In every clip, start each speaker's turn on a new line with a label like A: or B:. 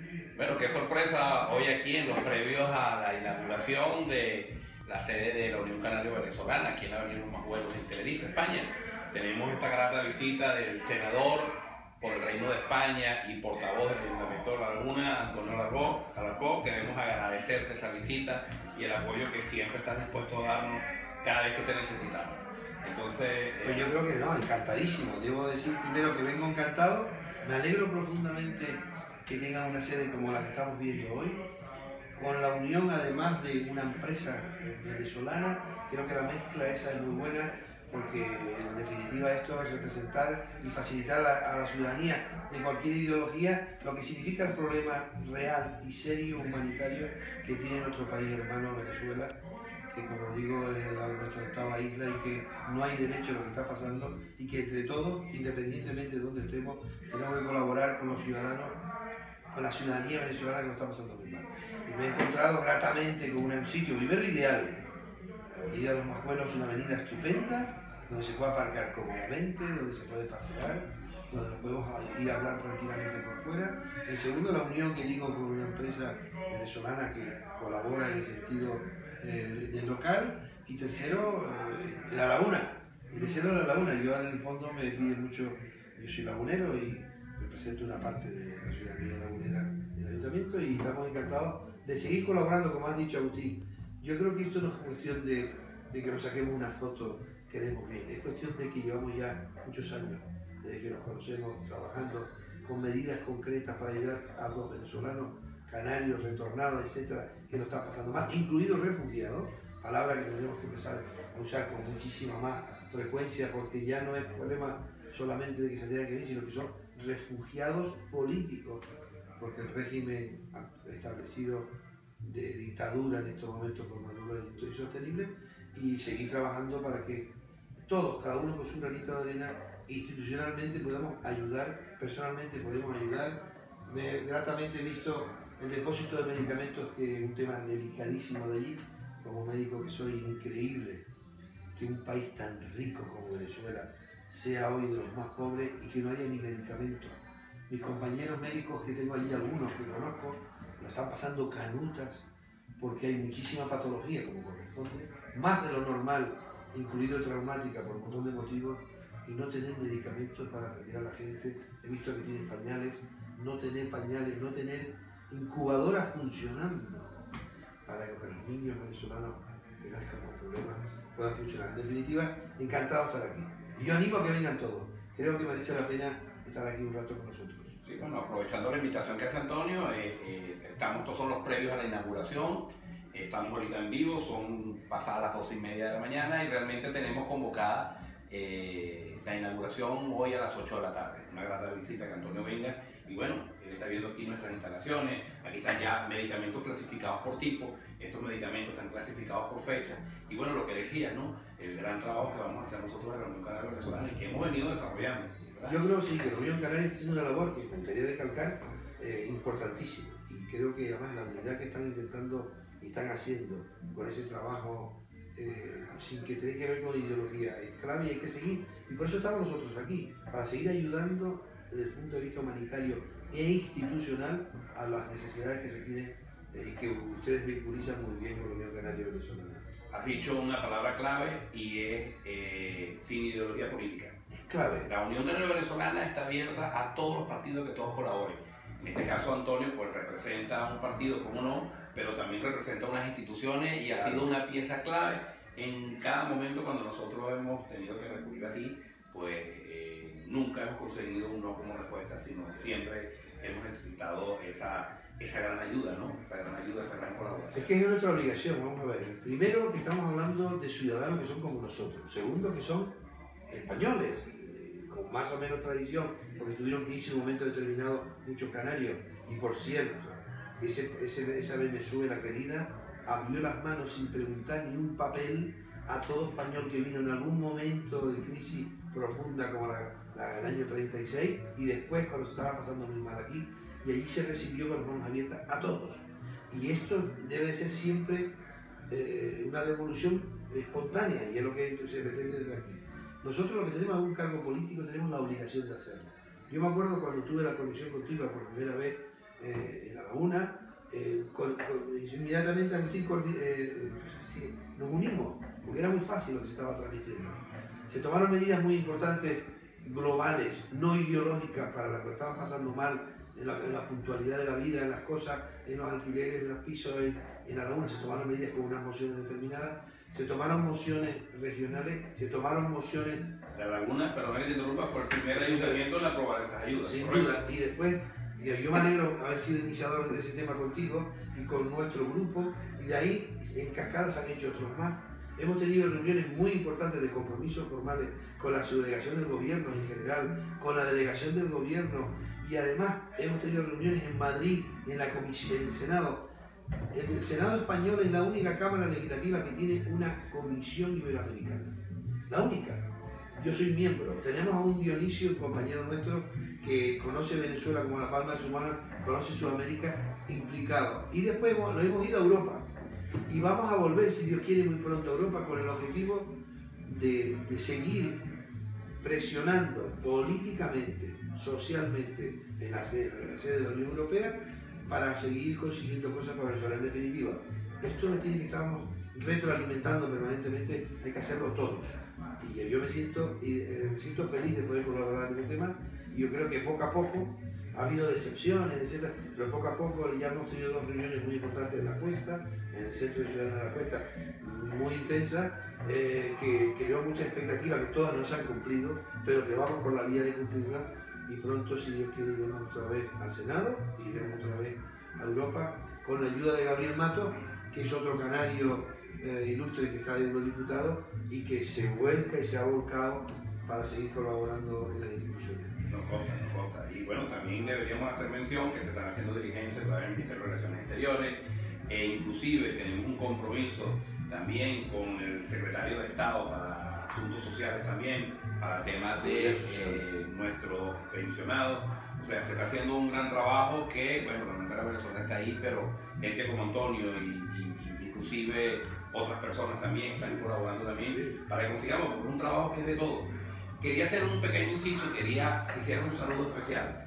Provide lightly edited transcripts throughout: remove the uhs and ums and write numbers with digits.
A: Bueno, qué sorpresa hoy aquí en los previos a la inauguración de la sede de la Unión Canaria Venezolana, aquí en la Avenida Los Majuelos, en Tenerife, España. Tenemos esta grata visita del senador por el Reino de España y portavoz del Ayuntamiento de La Laguna, Antonio Alarcó. Queremos agradecerte esa visita y el apoyo que siempre estás dispuesto a darnos cada vez que te necesitamos. Entonces,
B: pues yo creo que no, encantadísimo. Debo decir primero que vengo encantado. Me alegro profundamente que tengan una sede como la que estamos viendo hoy, con la unión además de una empresa venezolana. Creo que la mezcla esa es muy buena, porque en definitiva esto es representar y facilitar a la ciudadanía de cualquier ideología lo que significa el problema real y serio humanitario que tiene nuestro país hermano Venezuela, que como digo es nuestra octava isla y que no hay derecho a lo que está pasando, y que entre todos, independientemente de donde estemos, tenemos que colaborar con los ciudadanos, con la ciudadanía venezolana que lo está pasando muy mal. Y me he encontrado gratamente con un sitio primero ideal. La avenida Los Majuelos es una avenida estupenda, donde se puede aparcar cómodamente, donde se puede pasear, donde nos podemos ir a hablar tranquilamente por fuera. El segundo, la unión que digo con una empresa venezolana que colabora en el sentido del local. Y tercero, La Laguna. Y tercero, La Laguna. Yo en el fondo me pide mucho, yo soy lagunero y represento una parte de la ciudadanía lagunera del ayuntamiento, y estamos encantados de seguir colaborando, como has dicho, Agustín. Yo creo que esto no es cuestión de que nos saquemos una foto, quedemos bien, es cuestión de que llevamos ya muchos años, desde que nos conocemos, trabajando con medidas concretas para ayudar a los venezolanos, canarios, retornados, etcétera, que lo están pasando mal, incluidos refugiados, palabra que tenemos que empezar a usar con muchísima más frecuencia, porque ya no es problema solamente de que se tenga que venir, sino que son refugiados políticos, porque el régimen establecido de dictadura en estos momentos por Maduro es insostenible, y seguir trabajando para que todos, cada uno con su granito de arena, institucionalmente podamos ayudar, personalmente podemos ayudar. Gratamente he visto el depósito de medicamentos, que es un tema delicadísimo de allí. Como médico que soy, increíble que un país tan rico como Venezuela sea hoy de los más pobres y que no haya ni medicamentos. Mis compañeros médicos que tengo allí, algunos que conozco, lo están pasando canutas porque hay muchísima patología, como corresponde, más de lo normal, incluido traumática por un montón de motivos, y no tener medicamentos para atender a la gente. He visto que tienen pañales, no tener pañales, no tener incubadoras funcionando para que los niños venezolanos que nazcan con problemas puedan funcionar. En definitiva, encantado de estar aquí. Y yo animo a que vengan todos. Creo que merece la pena estar aquí un rato con nosotros.
A: Sí, bueno, aprovechando la invitación que hace Antonio, estos son los previos a la inauguración. Estamos ahorita en vivo, son pasadas las 12:30 de la mañana y realmente tenemos convocada la inauguración hoy a las 8 de la tarde. Una grata visita, que Antonio venga. Y bueno, él está viendo aquí nuestras instalaciones. Aquí están ya medicamentos clasificados por tipo. Estos medicamentos están clasificados por fecha. Y bueno, lo que decía, ¿no? El gran trabajo que vamos a hacer nosotros en la Unión Canaria Venezolana y que hemos venido desarrollando, ¿verdad?
B: Yo creo sí que la Unión Canaria está haciendo una labor que me gustaría recalcar, importantísima. Y creo que además la unidad que están intentando y están haciendo con ese trabajo, sin que tenga que ver con ideología, es clave y hay que seguir. Y por eso estamos nosotros aquí, para seguir ayudando desde el punto de vista humanitario e institucional a las necesidades que se tienen y que ustedes vinculizan muy bien con la Unión Canaria Venezolana.
A: Has dicho una palabra clave y es sin ideología política.
B: Es clave.
A: La Unión Canaria Venezolana está abierta a todos los partidos, que todos colaboren. En este caso Antonio pues representa un partido, como no, pero también representa unas instituciones y ha sido una pieza clave en cada momento cuando nosotros hemos tenido que recurrir a ti, pues nunca hemos conseguido un no como respuesta, sino siempre hemos necesitado esa gran ayuda, ¿no? Esa gran ayuda, esa gran colaboración.
B: Es que es nuestra obligación, vamos a ver. Primero, que estamos hablando de ciudadanos que son como nosotros. Segundo, que son españoles, con más o menos tradición, porque tuvieron que irse en un momento determinado muchos canarios. Y por cierto, esa Venezuela querida abrió las manos sin preguntar ni un papel a todo español que vino en algún momento de crisis profunda como el año 36, y después cuando se estaba pasando muy mal aquí, y allí se recibió con las manos abiertas a todos. Y esto debe de ser siempre una devolución espontánea, y es lo que se pretende desde aquí. Nosotros, los que tenemos algún cargo político, tenemos la obligación de hacerlo. Yo me acuerdo cuando tuve la conexión contigo por primera vez en la Laguna, inmediatamente Agustín sí, nos unimos, porque era muy fácil lo que se estaba transmitiendo. Se tomaron medidas muy importantes, globales, no ideológicas, para las que estaban pasando mal en la puntualidad de la vida, en las cosas, en los alquileres de los pisos en La Laguna. Se tomaron medidas con unas mociones determinadas, se tomaron mociones regionales, se tomaron mociones...
A: La Laguna, perdón que te interrumpa, fue el primer ayuntamiento en aprobar esas ayudas.
B: Sin duda, y después, yo me alegro haber sido iniciador de ese tema contigo y con nuestro grupo, y de ahí en cascada se han hecho otros más. Hemos tenido reuniones muy importantes de compromisos formales con la subdelegación del gobierno en general, con la delegación del gobierno, y además hemos tenido reuniones en Madrid, en la comisión, en el Senado. El Senado español es la única cámara legislativa que tiene una comisión iberoamericana, la única. Yo soy miembro. Tenemos a un Dionisio, un compañero nuestro, que conoce Venezuela como la palma de su mano, conoce Sudamérica, implicado. Y después nos hemos ido a Europa. Y vamos a volver, si Dios quiere, muy pronto a Europa con el objetivo de seguir presionando políticamente, socialmente, en la sede de la Unión Europea, para seguir consiguiendo cosas para Venezuela. En definitiva, esto tiene que estarnos retroalimentando permanentemente, hay que hacerlo todos. Y yo me siento feliz de poder colaborar en este tema, y yo creo que poco a poco ha habido decepciones, etc., pero poco a poco ya hemos tenido 2 reuniones muy importantes en La Cuesta, en el Centro de Ciudadanos de La Cuesta, muy intensas, que creó mucha expectativa, que todas no se han cumplido, pero que vamos por la vía de cumplirlas, y pronto, si Dios quiere, iremos otra vez al Senado, y iremos otra vez a Europa, con la ayuda de Gabriel Mato, que es otro canario ilustre que está de eurodiputado y que se vuelca y se ha volcado para seguir colaborando en las instituciones.
A: Nos consta. Y bueno, también deberíamos hacer mención que se están haciendo diligencias todavía en el Ministerio de Relaciones Exteriores, e inclusive tenemos un compromiso también con el secretario de Estado para Asuntos Sociales también, para temas de nuestros pensionados. O sea, se está haciendo un gran trabajo que, bueno, la Universidad de Venezuela está ahí, pero gente como Antonio y inclusive otras personas también están colaborando también para que consigamos, porque es un trabajo que es de todo. Quería hacer un pequeño inciso, quisiera un saludo especial,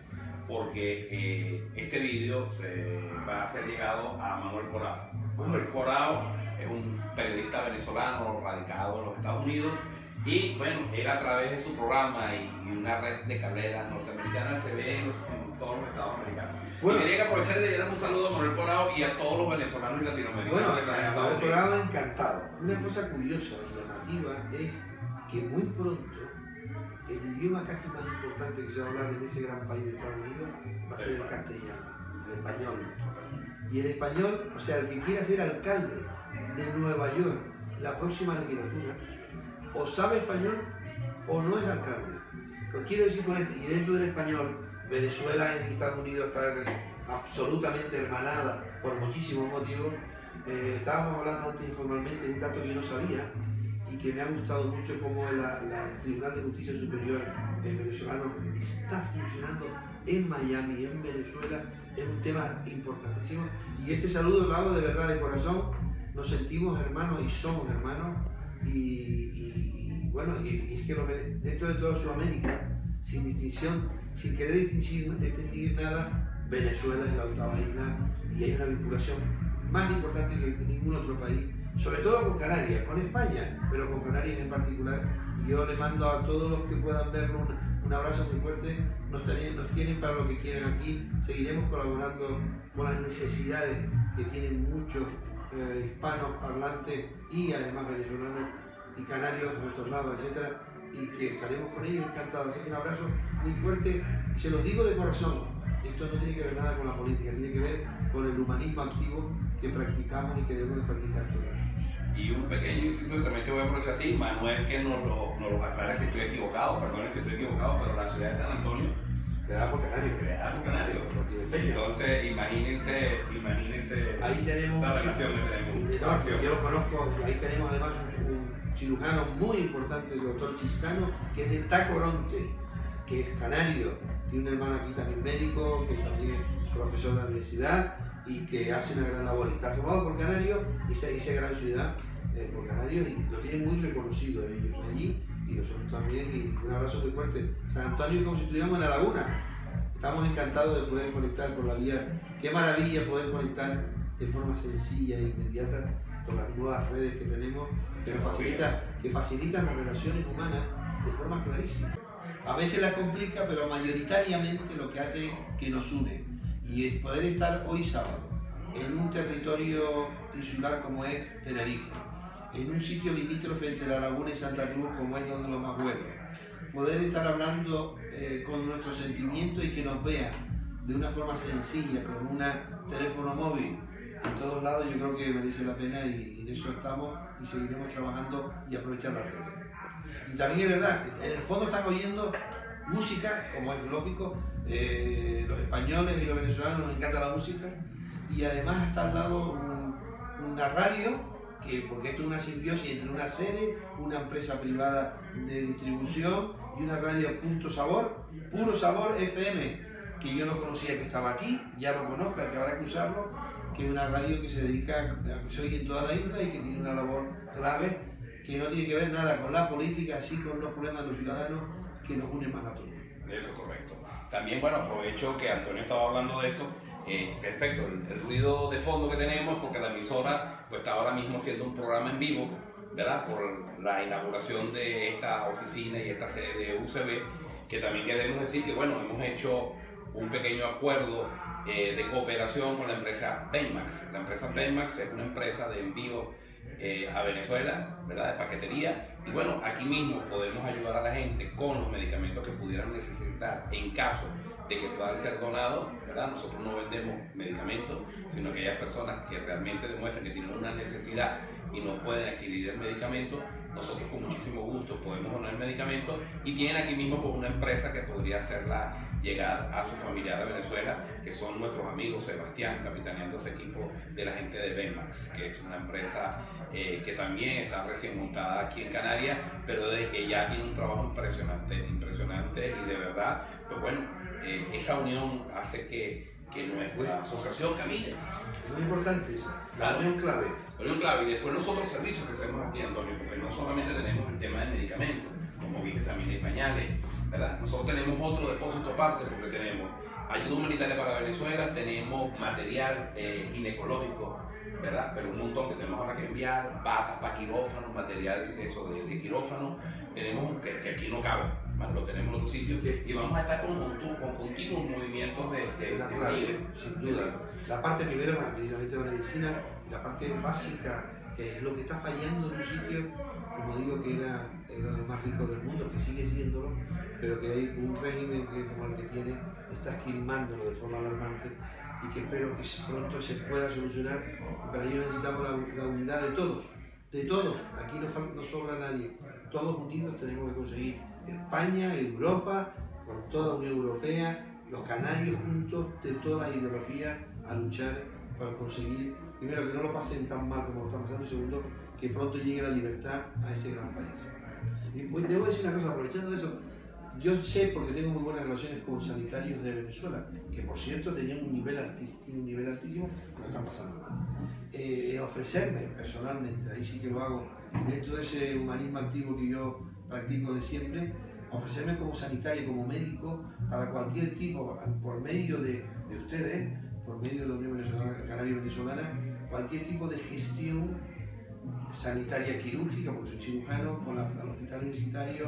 A: porque este vídeo se va a ser llegado a Manuel Corao. Manuel Corao es un periodista venezolano radicado en los Estados Unidos, y bueno, él a través de su programa y una red de cableras norteamericanas se ve en todos los estados americanos. Bueno, y quería que aprovechar de dar un saludo a Manuel Corao y a todos los venezolanos y latinoamericanos.
B: Bueno, a Manuel Corao encantado. Una cosa curiosa y llamativa es que muy pronto el idioma casi más importante que se va a hablar en ese gran país de Estados Unidos va a ser el castellano, el español. Y el español, o sea, el que quiera ser alcalde de Nueva York la próxima legislatura, o sabe español o no es alcalde. Lo quiero decir con esto, y dentro del español, Venezuela en Estados Unidos está absolutamente hermanada por muchísimos motivos. Estábamos hablando antes informalmente de un dato que yo no sabía y que me ha gustado mucho, como el Tribunal de Justicia Superior venezolano está funcionando en Miami, en Venezuela. Es un tema importantísimo, y este saludo lo hago de verdad, de corazón. Nos sentimos hermanos y somos hermanos, y bueno, y es que dentro de toda Sudamérica, sin distinción, sin querer distinguir nada, Venezuela es la 8ª isla, y hay una vinculación más importante que ningún otro país, sobre todo con Canarias, con España, pero con Canarias en particular. Y yo le mando a todos los que puedan verlo un abrazo muy fuerte. Nos tienen para lo que quieran aquí. Seguiremos colaborando con las necesidades que tienen muchos hispanos parlantes y además venezolanos y canarios de nuestros lados, etc. Y que estaremos con ellos encantados. Así que un abrazo muy fuerte, y se los digo de corazón. Esto no tiene que ver nada con la política, tiene que ver con el humanismo activo que practicamos y que debemos de practicar todos.
A: Y un pequeño inciso que también te voy a aprovechar así, Manuel, que nos lo aclare si estoy equivocado, perdone si estoy equivocado, pero la ciudad de San Antonio,
B: creada por Canarios.
A: Creada por Canarios.
B: No tiene fecha.
A: Entonces, imagínense
B: ahí tenemos
A: la relación que tenemos.
B: Yo lo conozco, ahí tenemos además un cirujano muy importante, el doctor Chiscano, que es de Tacoronte, que es canario. Tiene un hermano aquí también médico, que también es profesor de la universidad y que hace una gran labor. Está formado por Canarios, esa gran ciudad por Canarios, y lo tienen muy reconocido ellos allí, y nosotros también. Y un abrazo muy fuerte. San Antonio es como si estuviéramos en La Laguna. estamos encantados de poder conectar por la vía. Qué maravilla poder conectar de forma sencilla e inmediata con las nuevas redes que tenemos, que facilitan las relaciones humanas de forma clarísima. A veces las complica, pero mayoritariamente lo que hace es que nos une. Y es poder estar hoy sábado en un territorio insular como es Tenerife, en un sitio limítrofe entre La Laguna y Santa Cruz como es donde los más vuelos, poder estar hablando con nuestros sentimientos y que nos vean de una forma sencilla, con un teléfono móvil en todos lados, yo creo que merece la pena y en eso estamos y seguiremos trabajando y aprovechar las redes. Y también es verdad, en el fondo están oyendo música, como es lógico, los españoles y los venezolanos nos encanta la música, y además está al lado una radio, porque esto es una simbiosis entre una sede, una empresa privada de distribución y una radio Punto Sabor, Puro Sabor FM, que yo no conocía que estaba aquí, ya lo conozco, que habrá que usarlo, que es una radio que se dedica a que se oye en toda la isla y que tiene una labor clave que no tiene que ver nada con la política, así con los problemas de los ciudadanos que nos unen más a todos.
A: Eso es correcto. También, bueno, aprovecho que Antonio estaba hablando de eso. Perfecto, el ruido de fondo que tenemos, porque la emisora pues, está ahora mismo haciendo un programa en vivo, ¿verdad? Por la inauguración de esta oficina y esta sede de UCB, que también queremos decir que, bueno, hemos hecho un pequeño acuerdo de cooperación con la empresa Benmax. La empresa Benmax es una empresa de envío a Venezuela, ¿verdad? De paquetería, y bueno, aquí mismo podemos ayudar a la gente con los medicamentos que pudieran necesitar en caso de que puedan ser donados, ¿verdad? Nosotros no vendemos medicamentos, sino que aquellas personas que realmente demuestran que tienen una necesidad y no pueden adquirir el medicamento, nosotros con muchísimo gusto podemos donar el medicamento, y tienen aquí mismo pues, una empresa que podría hacerla llegar a su familiar a Venezuela, que son nuestros amigos Sebastián, capitaneando ese equipo de la gente de Benmax, que es una empresa que también está recién montada aquí en Canarias, pero desde que ya tiene un trabajo impresionante, y de verdad, pues bueno, esa unión hace que nuestra asociación camine.
B: Muy importante esa, la unión clave.
A: La unión clave, y después los otros servicios que hacemos aquí, Antonio, porque no solamente tenemos el tema del medicamento, como viste también hay pañales, ¿verdad? Nosotros tenemos otro depósito aparte, porque tenemos ayuda humanitaria para Venezuela, tenemos material ginecológico, ¿verdad? Pero un montón que tenemos ahora que enviar, batas para quirófano, material eso de quirófano, tenemos que aquí no cabe, más lo tenemos en otro sitio, y vamos a estar con continuos movimientos de
B: la clave, sin duda. La parte primero, precisamente de la medicina, y la parte básica, que es lo que está fallando en un sitio, como digo, que era lo más rico del mundo, que sigue siéndolo, pero que hay un régimen que, como el que tiene, está esquilmándolo de forma alarmante, y que espero que pronto se pueda solucionar. Y para ello necesitamos la unidad de todos, aquí no sobra nadie, todos unidos tenemos que conseguir España, Europa, con toda la Unión Europea, los canarios juntos, de todas las ideologías, a luchar para conseguir, primero, que no lo pasen tan mal como lo están pasando, y segundo, que pronto llegue la libertad a ese gran país. Y debo decir una cosa, aprovechando eso, yo sé, porque tengo muy buenas relaciones con sanitarios de Venezuela, que por cierto tenían un nivel altísimo, pero están pasando mal. Ofrecerme personalmente, ahí sí que lo hago, y dentro de ese humanismo activo que yo practico de siempre, ofrecerme como sanitario, como médico, para cualquier tipo, por medio de ustedes, por medio de la Unión Venezolana, Canaria Venezolana, cualquier tipo de gestión sanitaria quirúrgica, porque soy cirujano, con el hospital universitario,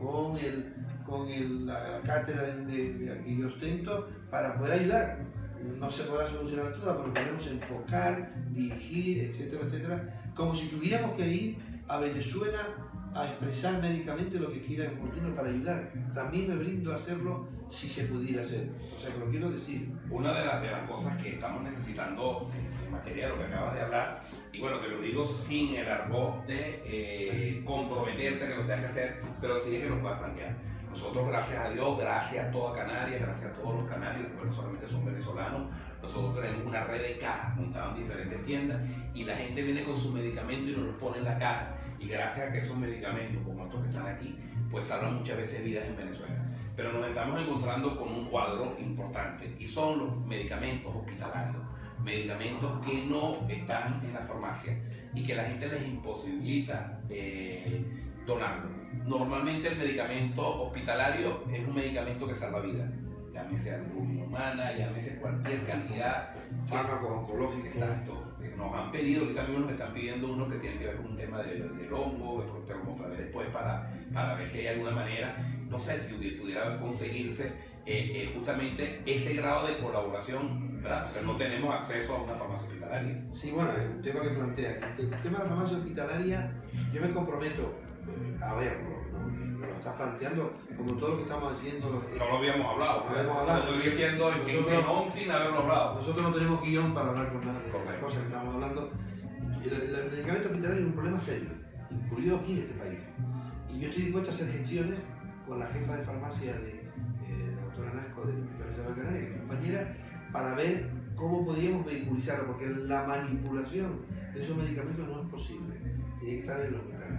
B: con la cátedra que yo ostento, para poder ayudar. No se podrá solucionar todo, pero podemos enfocar, dirigir, etcétera, etcétera, como si tuviéramos que ir a Venezuela a expresar médicamente lo que quiera oportuno para ayudar. También me brindo a hacerlo si se pudiera hacer. O sea, que lo quiero decir.
A: Una de las cosas que estamos necesitando en materia de lo que acabas de hablar, y bueno, te lo digo sin el argot de comprometerte que lo tengas que hacer, pero sí es que lo puedas plantear. Nosotros, gracias a Dios, gracias a toda Canarias, gracias a todos los canarios, porque no solamente son venezolanos, nosotros tenemos una red de cajas montadas en diferentes tiendas, y la gente viene con sus medicamentos y nos los pone en la caja, y gracias a que esos medicamentos, como estos que están aquí, pues salvan muchas veces vidas en Venezuela. Pero nos estamos encontrando con un cuadro importante, y son los medicamentos hospitalarios, medicamentos que no están en la farmacia y que la gente les imposibilita donarlo. Normalmente el medicamento hospitalario es un medicamento que salva vidas. llámese albúmina humana, llámese cualquier cantidad.
B: Fármacos oncológicos.
A: Exacto. Nos han pedido, ahorita mismo nos están pidiendo uno que tiene que ver con un tema del hongo, te lo mostraré después para ver si hay alguna manera, no sé si pudiera conseguirse justamente ese grado de colaboración, ¿verdad? Porque no tenemos acceso a una farmacia hospitalaria.
B: Sí, bueno, es un tema que plantea. El tema de la farmacia hospitalaria, yo me comprometo a verlo, ¿no? Me lo estás planteando como todo lo que estamos haciendo.
A: No lo habíamos hablado,
B: no habíamos hablado.
A: Lo estoy diciendo en sin haberlo hablado.
B: Nosotros no tenemos guión para hablar con nada de las cosas que estamos hablando. El medicamento hospitalario es un problema serio, incluido aquí en este país. Y yo estoy dispuesto a hacer gestiones con la jefa de farmacia de la doctora Nasco del Hospital de la Canaria, que es compañera, para ver cómo podríamos vehiculizarlo, porque la manipulación de esos medicamentos no es posible. Tiene que estar en los hospitales.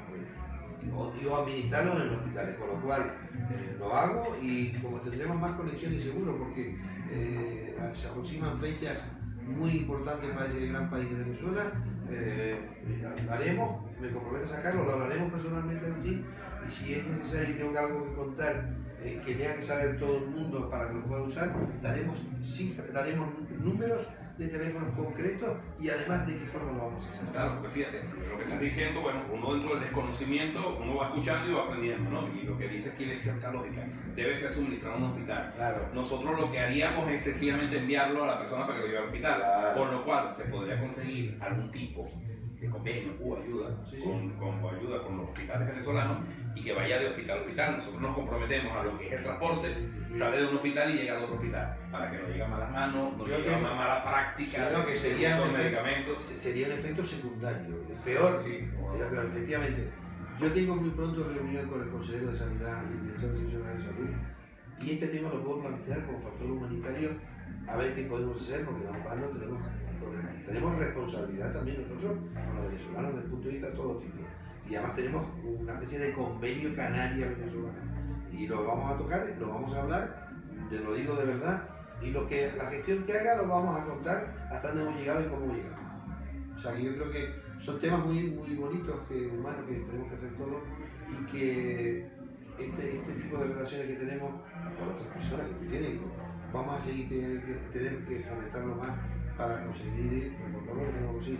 B: O administrarlos en los hospitales, con lo cual lo hago y como tendremos más conexión y seguro, porque se aproximan fechas muy importantes para ese gran país de Venezuela, lo haremos, me comprometo a sacarlo, lo hablaremos personalmente en ti y si es necesario y tengo algo que contar que tenga que saber todo el mundo para que lo pueda usar, daremos números de teléfonos concretos y además de qué forma lo vamos a hacer.
A: Claro, porque fíjate, lo que estás diciendo, bueno, uno dentro del desconocimiento, uno va escuchando y va aprendiendo, ¿no? Y lo que dices tiene cierta lógica, debe ser suministrado en un hospital.
B: Claro.
A: Nosotros lo que haríamos es sencillamente enviarlo a la persona para que lo lleve al hospital,
B: Claro.
A: por lo cual se podría conseguir algún tipo de convenio o ayuda,
B: Sí, sí.
A: con ayuda con los hospitales venezolanos y que vaya de hospital a hospital. Nosotros nos comprometemos a lo que es el transporte, sale de un hospital y llega a otro hospital, para que no llegue a malas manos, no llegue a una mala práctica
B: Sino que sería
A: de
B: un
A: medicamentos.
B: Sería un efecto secundario, peor,
A: Sí,
B: era peor, efectivamente. Yo tengo muy pronto reunión con el consejero de Sanidad y el director nacional de Salud y este tema lo puedo plantear como factor humanitario a ver qué podemos hacer, porque no tenemos responsabilidad también nosotros con los venezolanos desde el punto de vista de todo tipo. Y además tenemos una especie de convenio canaria-venezolano. Y lo vamos a tocar, lo vamos a hablar, te lo digo de verdad, y la gestión que haga lo vamos a contar hasta dónde hemos llegado y cómo hemos llegado. O sea, que yo creo que son temas muy, muy bonitos, humanos, que tenemos que hacer todos, y que este tipo de relaciones que tenemos con otras personas que tú tienes, vamos a seguir tener que fomentarlo más para conseguir lo que tenemos que conseguir.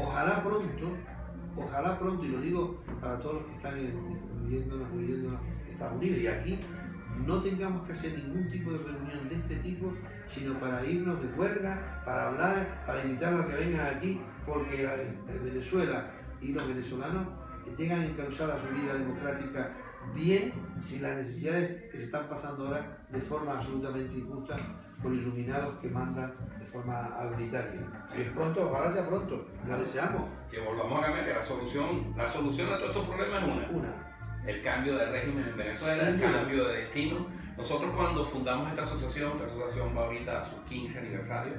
B: Ojalá pronto, y lo digo para todos los que están viéndonos en Estados Unidos y aquí, no tengamos que hacer ningún tipo de reunión de este tipo, sino para irnos de huelga, para hablar, para invitarlos a que vengan aquí, porque Venezuela y los venezolanos tengan encauzada su vida democrática bien, sin las necesidades que se están pasando ahora de forma absolutamente injusta por iluminados que mandan de forma arbitraria. Que pronto, ojalá sea pronto, lo deseamos.
A: Que volvamos a cambiar, que la solución a todos estos problemas es una. El cambio de régimen en Venezuela, el cambio de destino. Nosotros cuando fundamos esta asociación va ahorita a su 15 aniversario.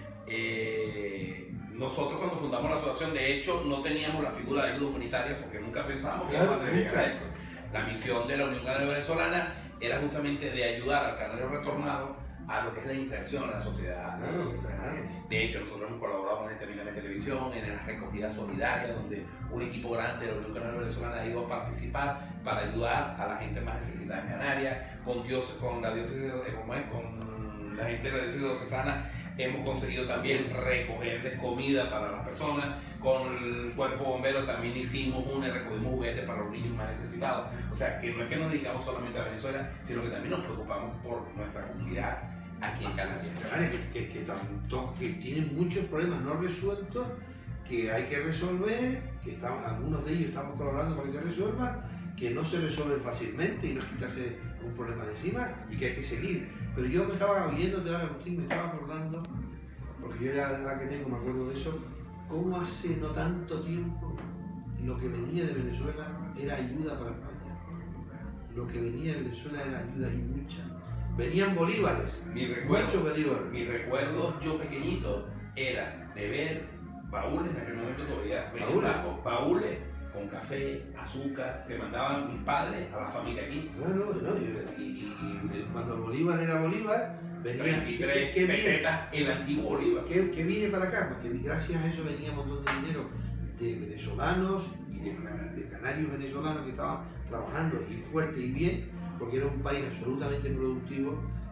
A: Nosotros cuando fundamos la asociación, de hecho, no teníamos la figura de ayuda humanitaria porque nunca pensábamos que íbamos a llegar a esto. La misión de la Unión Canaria Venezolana era justamente de ayudar al canario retornado a lo que es la inserción en la sociedad. De hecho, nosotros hemos colaborado con Determiname Televisión en las recogidas solidarias, donde un equipo grande de la Unión Canaria Venezolana ha ido a participar para ayudar a la gente más necesitada en Canarias. Con la diócesis de la diocesana hemos conseguido también recogerles comida para las personas. Con el cuerpo bombero también hicimos recogimos juguetes para los niños más necesitados. O sea, que no es que nos dedicamos solamente a Venezuela, sino que también nos preocupamos por nuestra comunidad aquí en Canarias.
B: Que tienen muchos problemas no resueltos, que hay que resolver, que algunos de ellos estamos colaborando para que se resuelvan, que no se resuelven fácilmente y no es quitarse un problema de encima y que hay que seguir. Pero yo me estaba oyéndote ahora, Agustín, me estaba acordando, porque yo ya que tengo me acuerdo de eso, cómo hace no tanto tiempo lo que venía de Venezuela era ayuda para España. Lo que venía de Venezuela era ayuda y mucha. Venían bolívares, muchos bolívares.
A: Mi recuerdo, yo pequeñito, era de ver baúles, en aquel momento todavía venían baúles con café, azúcar, que mandaban mis padres a la familia aquí.
B: Y cuando el bolívar era bolívar, venía
A: 33 pesetas el antiguo bolívar.
B: ¿Qué viene para acá? Porque gracias a eso venía un montón de dinero de venezolanos y de canarios venezolanos que estaban trabajando y fuerte y bien, porque era un país absolutamente productivo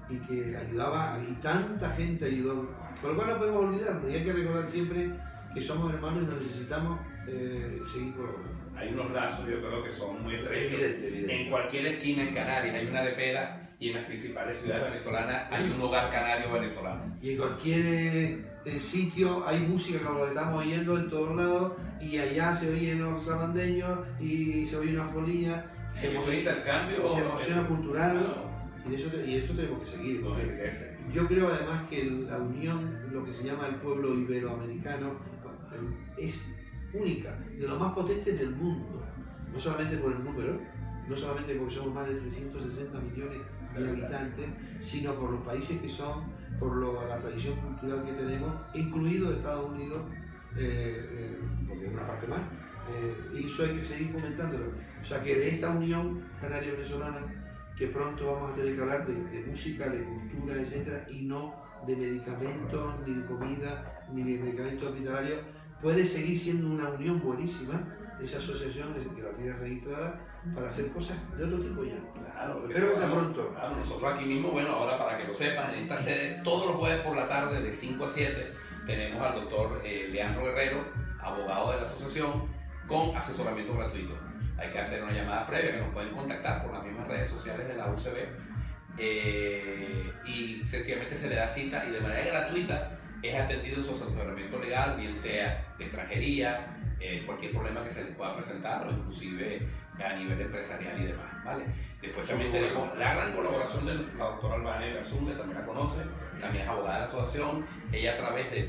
B: y que ayudaba, y tanta gente ayudó, con lo cual no podemos olvidarnos, y hay que recordar siempre que somos hermanos y nos necesitamos seguir colaborando.
A: Hay unos lazos, yo creo que son muy estrechos.
B: Evidente.
A: En cualquier esquina en Canarias hay una depera y en las principales ciudades venezolanas hay un hogar canario venezolano.
B: Y en cualquier sitio hay música como la que estamos oyendo en todos lados, y allá se oyen los sabandeños y se oye una folía.
A: Se
B: emociona cultural, y eso tenemos que seguir. Yo creo además que la unión, lo que se llama el pueblo iberoamericano, es única, de los más potentes del mundo, no solamente por el número, no solamente porque somos más de 360 millones de habitantes, sino por los países que son, por la tradición cultural que tenemos, incluido Estados Unidos, porque es una parte más, y eso hay que seguir fomentándolo. O sea que de esta unión canario-venezolana, que pronto vamos a tener que hablar de música, de cultura, etcétera, y no de medicamentos, ni de comida, ni de medicamentos hospitalarios, puede seguir siendo una unión buenísima, esa asociación que la tiene registrada, para hacer cosas de otro tipo ya.
A: Claro,
B: espero que sea pronto.
A: Claro, nosotros aquí mismo, bueno, ahora para que lo sepan, en esta sede, todos los jueves por la tarde de 5 a 7, tenemos al doctor Leandro Guerrero, abogado de la asociación, con asesoramiento gratuito. Hay que hacer una llamada previa, que nos pueden contactar por las mismas redes sociales de la UCB, y sencillamente se le da cita y de manera gratuita es atendido en su asesoramiento legal, bien sea de extranjería, cualquier problema que se les pueda presentar, o inclusive a nivel empresarial y demás, ¿vale? Después también tenemos la gran colaboración de la doctora Albania Garzón, que también la conoce, también es abogada de la asociación. Ella, a través de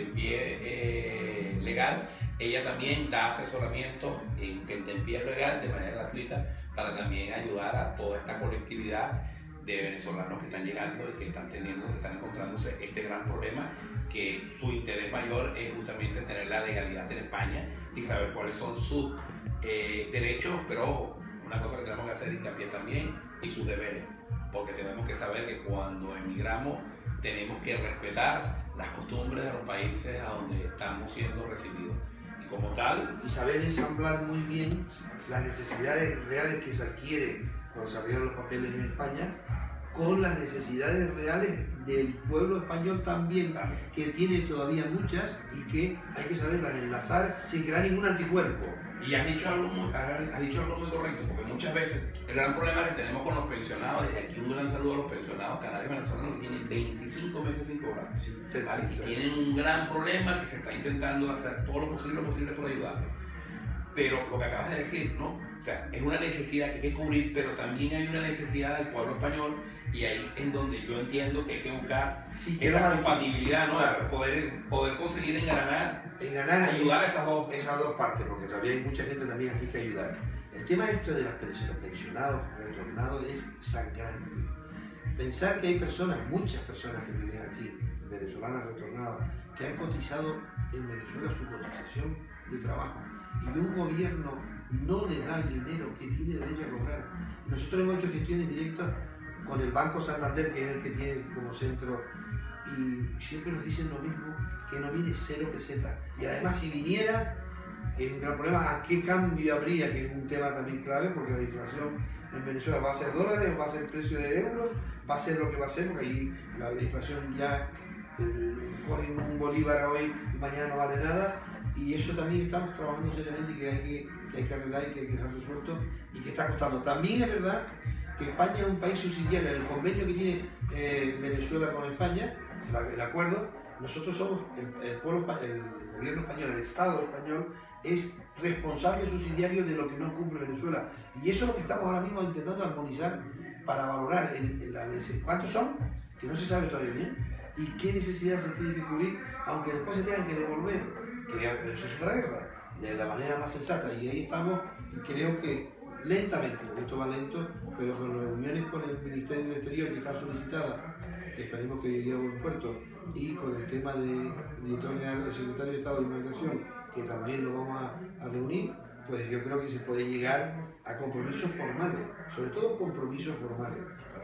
A: Tentempié Legal, ella también da asesoramiento en Tentempié Legal de manera gratuita, para también ayudar a toda esta colectividad de venezolanos que están llegando y que están encontrándose este gran problema, que su interés mayor es justamente tener la legalidad en España y saber cuáles son sus derechos, pero ojo, una cosa que tenemos que hacer hincapié también, y sus deberes, porque tenemos que saber que cuando emigramos tenemos que respetar las costumbres de los países a donde estamos siendo recibidos, y como tal,
B: y saber ensamblar muy bien las necesidades reales que se adquieren cuando se arreglan los papeles en España, con las necesidades reales del pueblo español también, que tiene todavía muchas y que hay que saberlas enlazar sin crear ningún anticuerpo.
A: Y has dicho algo muy correcto, porque muchas veces el gran problema que tenemos con los pensionados, desde aquí un gran saludo a los pensionados canarios venezolanos que tienen 25 meses sin cobrar, ¿vale? Y tienen un gran problema que se está intentando hacer todo lo posible por ayudarles. Pero lo que acabas de decir, ¿no? O sea, es una necesidad que hay que cubrir, pero también hay una necesidad del pueblo español, y ahí es donde yo entiendo que hay que buscar esa compatibilidad, ¿no?
B: Claro.
A: Poder conseguir engranar
B: ayudar
A: a esas
B: dos partes, porque todavía hay mucha gente también aquí que ayudar. El tema esto de los pensionados retornados es sangrante. Pensar que hay personas, muchas personas que viven aquí, venezolanas retornadas, que han cotizado en Venezuela su cotización de trabajo, y un gobierno no le da el dinero que tiene derecho a cobrar. Nosotros hemos hecho gestiones directas con el Banco Santander, que es el que tiene como centro, y siempre nos dicen lo mismo, que no viene 0 pesetas. Y además, si viniera, que es un gran problema, ¿a qué cambio habría? Que es un tema también clave, porque la inflación en Venezuela va a ser dólares, va a ser el precio de euros, va a ser lo que va a ser, porque ahí la inflación ya cogen un bolívar hoy y mañana no vale nada. Y eso también estamos trabajando seriamente, y que hay que arreglar y que hay que dejar resuelto, y que está costando. También es verdad que España es un país subsidiario. En el convenio que tiene Venezuela con España, el acuerdo, nosotros somos el gobierno español, el Estado español es responsable subsidiario de lo que no cumple Venezuela. Y eso es lo que estamos ahora mismo intentando armonizar para valorar cuántos son, que no se sabe todavía bien, y qué necesidades se tienen que cubrir, aunque después se tengan que devolver, que eso es otra guerra, de la manera más sensata. Y ahí estamos, y creo que lentamente, porque esto va lento, pero con reuniones con el Ministerio del Exterior que están solicitadas, que esperemos que llegue a buen puerto, y con el tema del director general, el secretario de Estado de Inmigración, que también lo vamos a reunir, pues yo creo que se puede llegar a compromisos formales, sobre todo compromisos formales, para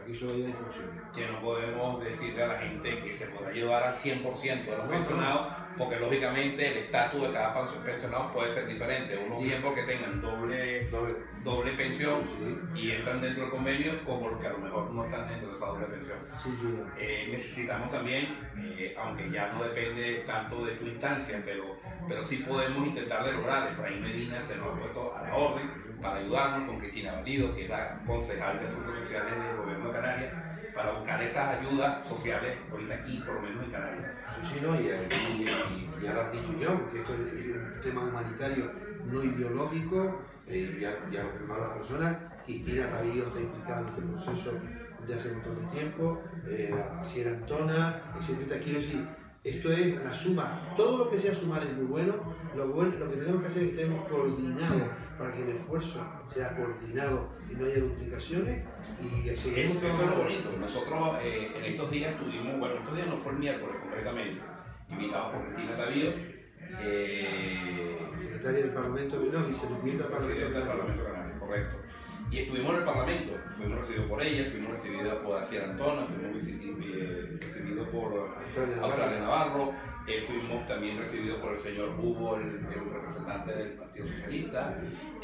B: para que eso vaya y funcione.
A: Que no podemos decirle a la gente que se podrá ayudar al 100% de los pensionados, porque lógicamente el estatus de cada pensionado puede ser diferente. Unos bien porque tengan doble pensión y entran dentro del convenio, como los que a lo mejor no están dentro de esa doble pensión. Necesitamos también, aunque ya no depende tanto de tu instancia, pero sí podemos intentar de lograr. Efraín Medina se nos ha puesto a la orden para ayudarnos con Cristina Valido, que es la concejal de Asuntos Sociales del Gobierno de Canarias, para buscar esas ayudas sociales ahorita aquí, por lo menos en Canarias.
B: Sí, no, y ya lo has dicho yo, que esto es un tema humanitario no ideológico, ya lo firmó la persona. Cristina Tavío está implicada en este proceso de hace un montón de tiempo, Asier Antona, etc. Quiero decir, esto es una suma, todo lo que sea sumar es muy bueno. Lo que tenemos que hacer es que estemos coordinados para que el esfuerzo sea coordinado y no haya duplicaciones. Y
A: eso es lo bonito. Nosotros en estos días tuvimos, bueno, estos días no fue el miércoles concretamente, invitados por Cristina Tavío,
B: secretaria del Parlamento, no, vicepresidenta
A: del Parlamento Canario, correcto. Y estuvimos en el Parlamento, fuimos recibidos por ella, fuimos recibidos por Asier Antona, fuimos recibidos por Australia Navarro, fuimos también recibidos por el señor Hugo, el representante del Partido Socialista,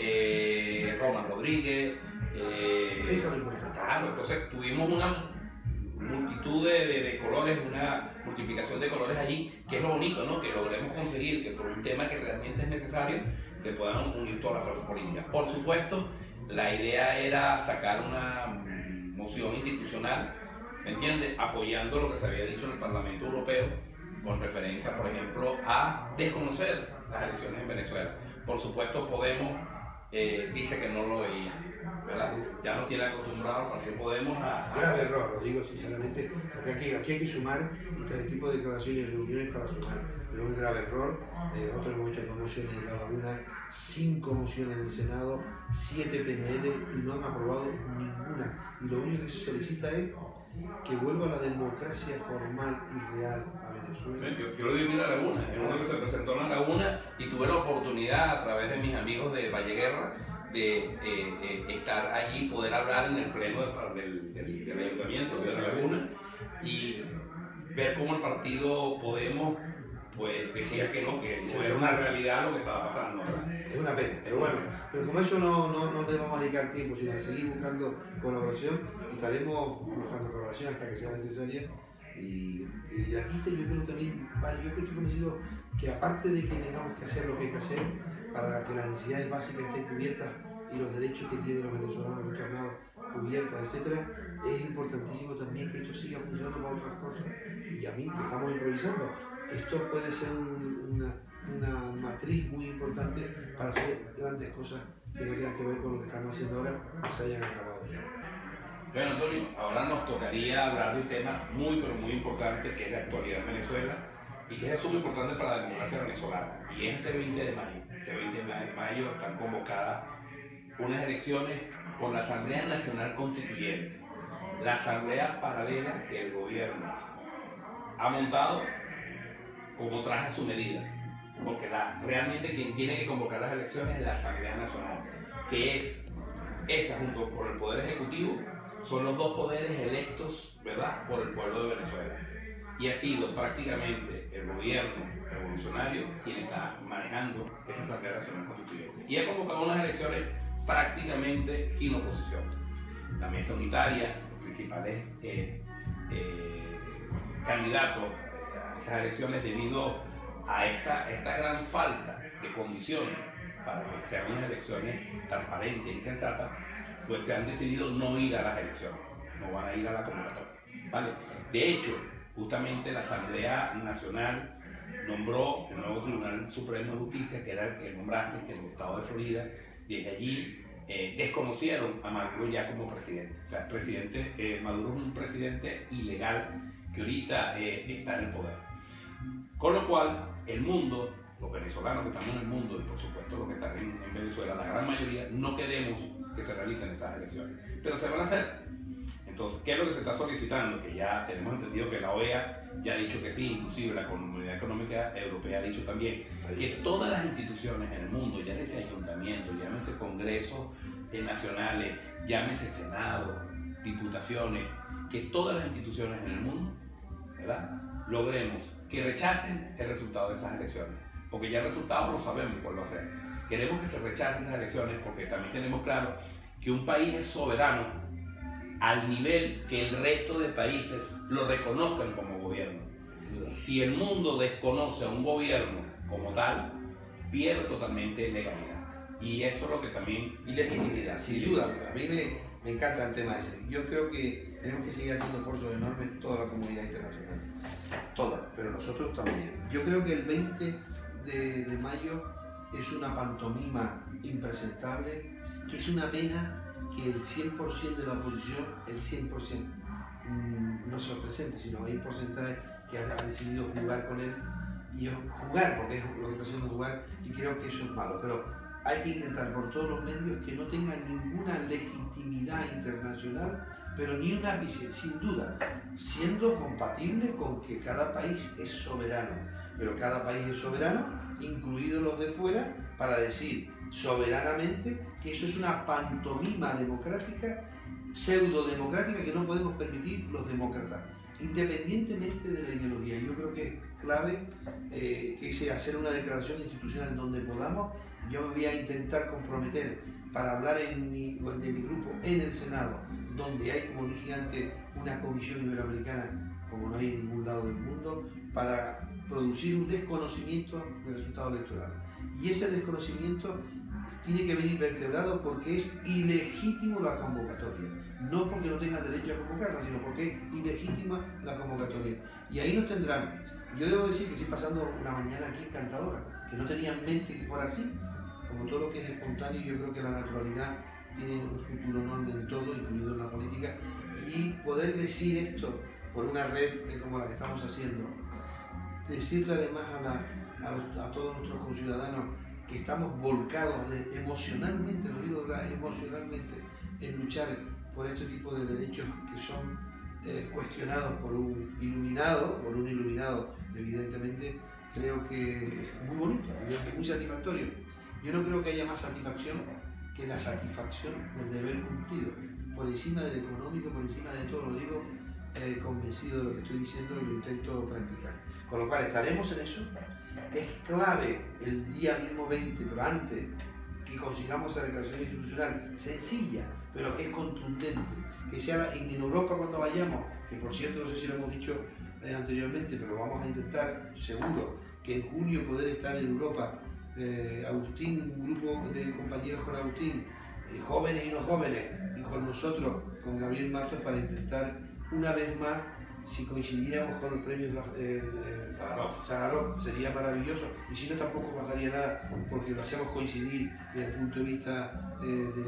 A: Roman Rodríguez.
B: Eso es lo importante.
A: Claro, entonces tuvimos una multitud de colores, una multiplicación de colores allí, que es lo bonito, ¿no? Que logremos conseguir que por un tema que realmente es necesario se puedan unir todas las fuerzas políticas. Por supuesto, la idea era sacar una moción institucional, ¿me entiendes?, apoyando lo que se había dicho en el Parlamento Europeo, con referencia, por ejemplo, a desconocer las elecciones en Venezuela. Por supuesto, Podemos dice que no lo veía, ¿verdad? Ya nos tiene acostumbrados, así Podemos a...
B: Grave error, lo digo sinceramente, porque aquí hay que sumar y este tipo de declaraciones y reuniones para sumar, pero es un grave error. Nosotros hemos hecho 2 mociones en La Laguna, 5 mociones en el Senado, 7 PNL y no han aprobado ninguna. Y lo único que se solicita es que vuelva la democracia formal y real a Venezuela.
A: Yo lo digo en La Laguna, es uno que se presentó en La Laguna y tuve la oportunidad a través de mis amigos de Valle Guerra de estar allí, poder hablar en el pleno del ayuntamiento de La Laguna y ver cómo el partido Podemos pues decía que no era una realidad lo que estaba pasando, ¿verdad?
B: Es una pena, pero bueno, pero como eso no le vamos a dedicar tiempo, sino a seguir buscando colaboración, estaremos buscando colaboración hasta que sea necesaria. Y de aquí yo creo también, vale, yo estoy convencido que aparte de que tengamos que hacer lo que hay que hacer para que las necesidades básicas estén cubiertas y los derechos que tienen los venezolanos retornados cubiertas, etc., es importantísimo también que esto siga funcionando para otras cosas. Y a mí, que estamos improvisando, esto puede ser una matriz muy importante para hacer grandes cosas que no tengan que ver con lo que estamos haciendo ahora, que se hayan acabado ya.
A: Bueno, Antonio, ahora nos tocaría hablar de un tema muy, pero muy importante, que es la actualidad en Venezuela y que es de suma importancia para la democracia venezolana. Y es este 20 de mayo. Este 20 de mayo están convocadas unas elecciones por la Asamblea Nacional Constituyente, la asamblea paralela que el gobierno ha montado como traje a su medida, porque realmente quien tiene que convocar las elecciones es la Asamblea Nacional, que es esa junto con el Poder Ejecutivo, son los 2 poderes electos, ¿verdad?, por el pueblo de Venezuela. Y ha sido prácticamente el gobierno revolucionario quien está manejando esa Asamblea Nacional Constituyente. Y ha convocado unas elecciones prácticamente sin oposición. La mesa unitaria, los principales candidatos a esas elecciones, debido a esta gran falta de condiciones para que sean unas elecciones transparentes y sensatas, pues se han decidido no ir a las elecciones, no van a ir a la convocatoria, ¿vale? De hecho, justamente la Asamblea Nacional nombró el nuevo Tribunal Supremo de Justicia, que era el que nombraste, que en el estado de Florida, desde allí desconocieron a Maduro ya como presidente. O sea, Maduro es un presidente ilegal que ahorita está en el poder. Con lo cual, el mundo, los venezolanos que estamos en el mundo y por supuesto los que están en Venezuela, la gran mayoría, no queremos que se realicen esas elecciones, pero se van a hacer. Entonces, ¿qué es lo que se está solicitando? Que ya tenemos entendido que la OEA ya ha dicho que sí, inclusive la Comunidad Económica Europea ha dicho también que todas las instituciones en el mundo, llámese ayuntamientos, llámese congresos nacionales, llámese Senado, diputaciones, que todas las instituciones en el mundo, ¿verdad?, logremos que rechacen el resultado de esas elecciones, porque ya el resultado no sabemos cuál va a ser. Queremos que se rechacen esas elecciones porque también tenemos claro que un país es soberano al nivel que el resto de países lo reconozcan como gobierno. Si el mundo desconoce a un gobierno como tal, pierde totalmente legalidad. Y eso es lo que también...
B: Y legitimidad, sin duda. A mí me encanta el tema ese. Yo creo que tenemos que seguir haciendo esfuerzos enormes toda la comunidad internacional. Toda, pero nosotros también. Yo creo que el 20 de mayo es una pantomima impresentable, que es una pena que el 100% de la oposición, el 100%, no se lo presente, sino hay un porcentaje que ha decidido jugar con él, y jugar, porque es lo que está haciendo jugar, y creo que eso es malo, pero hay que intentar por todos los medios que no tenga ninguna legitimidad internacional, pero ni un ápice, sin duda, siendo compatible con que cada país es soberano, pero cada país es soberano, incluidos los de fuera, para decir soberanamente que eso es una pantomima democrática, pseudo-democrática, que no podemos permitir los demócratas, independientemente de la ideología. Yo creo que es clave que hacer una declaración institucional donde podamos. Yo me voy a intentar comprometer para hablar de mi grupo en el Senado, donde hay, como dije antes, una comisión iberoamericana, como no hay en ningún lado del mundo, para producir un desconocimiento del resultado electoral. Y ese desconocimiento tiene que venir vertebrado porque es ilegítimo la convocatoria. No porque no tenga derecho a convocarla, sino porque es ilegítima la convocatoria. Y ahí nos tendrán. Yo debo decir que estoy pasando una mañana aquí encantadora, que no tenía en mente que fuera así. Como todo lo que es espontáneo, yo creo que la naturalidad tiene un futuro enorme en todo, incluido en la política. Y poder decir esto por una red como la que estamos haciendo, decirle además a todos nuestros conciudadanos que estamos volcados emocionalmente, lo digo verdad, emocionalmente, en luchar por este tipo de derechos que son cuestionados por un iluminado, evidentemente, creo que es muy bonito, es muy satisfactorio. Yo no creo que haya más satisfacción que la satisfacción del deber cumplido, por encima del económico, por encima de todo, lo digo convencido de lo que estoy diciendo y lo intento practicar. Con lo cual estaremos en eso. Es clave el día mismo 20, pero antes, que consigamos esa declaración institucional sencilla, pero que es contundente, que sea en Europa cuando vayamos, que por cierto no sé si lo hemos dicho anteriormente, pero vamos a intentar seguro que en junio poder estar en Europa, Agustín, un grupo de compañeros con Agustín, jóvenes y no jóvenes, y con nosotros, con Gabriel Matos, para intentar una vez más, si coincidíamos con los premios Sájarov, sería maravilloso, y si no tampoco pasaría nada, porque lo hacemos coincidir desde el punto de vista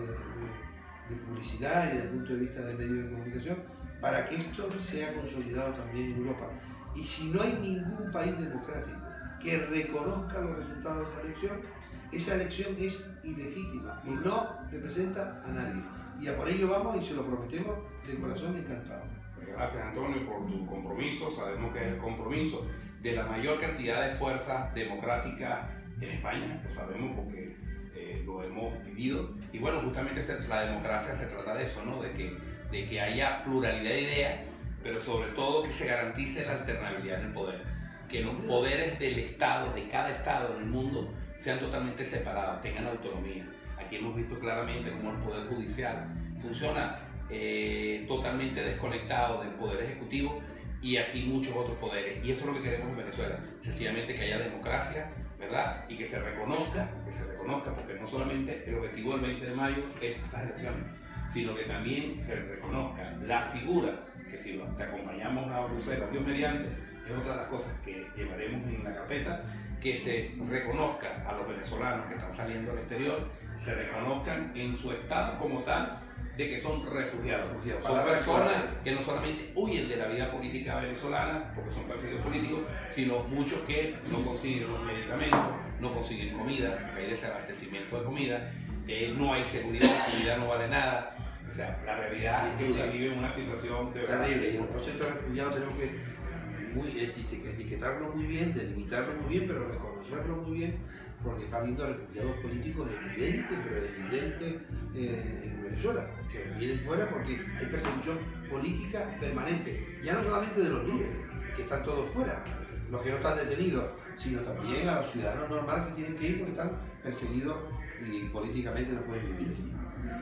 B: de publicidad y desde el punto de vista de medios de comunicación, para que esto sea consolidado también en Europa. Y si no hay ningún país democrático que reconozca los resultados de esa elección es ilegítima y no representa a nadie. Y a por ello vamos, y se lo prometemos de corazón encantado.
A: Gracias, Antonio, por tu compromiso. Sabemos que es el compromiso de la mayor cantidad de fuerzas democráticas en España, lo sabemos porque lo hemos vivido. Y bueno, justamente la democracia se trata de eso, ¿no? De que haya pluralidad de ideas, pero sobre todo que se garantice la alternabilidad en el poder. Que los poderes del Estado, de cada Estado en el mundo, sean totalmente separados, tengan autonomía. Aquí hemos visto claramente cómo el Poder Judicial funciona totalmente desconectado del Poder Ejecutivo y así muchos otros poderes. Y eso es lo que queremos en Venezuela, sencillamente que haya democracia, ¿verdad? Y que se reconozca, porque no solamente el objetivo del 20 de mayo es las elecciones, sino que también se reconozca la figura, que si te acompañamos a Bruselas, Dios mediante, es otra de las cosas que llevaremos en la carpeta, que se reconozca a los venezolanos que están saliendo al exterior, se reconozcan en su estado como tal, de que son refugiados. Son personas que no solamente huyen de la vida política venezolana, porque son perseguidos políticos, sino muchos que no consiguen los medicamentos, no consiguen comida, porque hay desabastecimiento de comida, no hay seguridad, la seguridad no vale nada. O sea, la realidad es que se vive en una situación de
B: terrible. Y el concepto de refugiado tenemos que etiquetarlo muy bien, delimitarlo muy bien, pero reconocerlo muy bien, porque está habiendo refugiados políticos evidentes, pero evidentes en Venezuela, que vienen fuera porque hay persecución política permanente, ya no solamente de los líderes, que están todos fuera, los que no están detenidos, sino también a los ciudadanos normales que tienen que ir porque están perseguidos y políticamente no pueden vivir allí.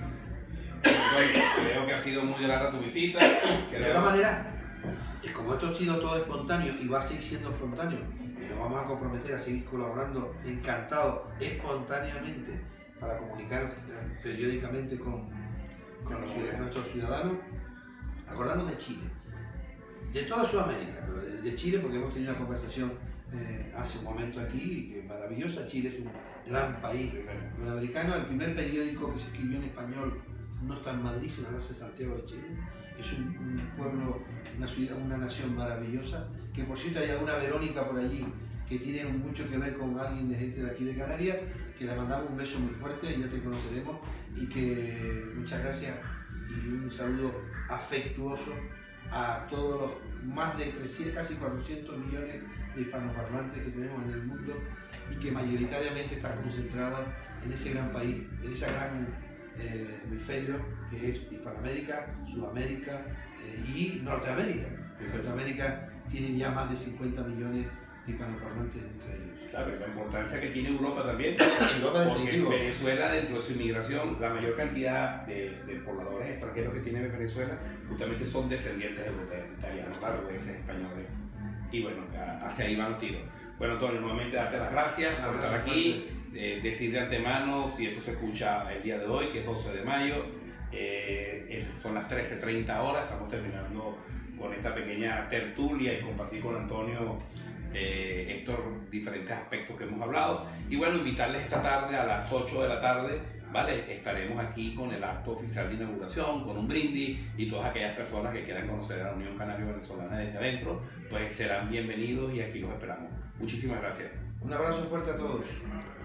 A: Bueno, creo que ha sido muy grata tu visita.
B: De todas maneras, como esto ha sido todo espontáneo y va a seguir siendo espontáneo, y nos vamos a comprometer a seguir colaborando encantados, espontáneamente, para comunicar periódicamente con nuestros ciudadanos, acordarnos de Chile, de toda Sudamérica, pero de Chile porque hemos tenido una conversación hace un momento aquí, que es maravillosa. Chile es un gran país americano. El primer periódico que se escribió en español no está en Madrid, sino en Santiago de Chile. Es un pueblo, una ciudad, una nación maravillosa, que por cierto hay alguna Verónica por allí que tiene mucho que ver con alguien de gente de aquí de Canarias, que le mandamos un beso muy fuerte, ya te conoceremos, y que muchas gracias y un saludo afectuoso a todos los más de 300, casi 400 millones de hispanoparlantes que tenemos en el mundo y que mayoritariamente están concentrados en ese gran país, en ese gran hemisferio que es Hispanoamérica, Sudamérica y Norteamérica. Norteamérica tiene ya más de 50 millones de hispanoparlantes entre ellos.
A: Claro, y la importancia que tiene Europa también,
B: Europa,
A: porque
B: definitivo.
A: Venezuela, dentro de su inmigración, la mayor cantidad de pobladores extranjeros que tiene Venezuela justamente son descendientes de europeos, italianos, portugueses, españoles, y bueno, hacia ahí van los tiros. Bueno, Antonio, nuevamente darte las gracias por estar aquí, decir de antemano, si esto se escucha el día de hoy, que es 12 de mayo, son las 13:30 horas, estamos terminando con esta pequeña tertulia y compartir con Antonio estos diferentes aspectos que hemos hablado. Y bueno, invitarles esta tarde a las 8 de la tarde, ¿vale? Estaremos aquí con el acto oficial de inauguración, con un brindis, y todas aquellas personas que quieran conocer a la Unión Canario Venezolana desde adentro, pues serán bienvenidos y aquí los esperamos. Muchísimas gracias.
B: Un abrazo fuerte a todos.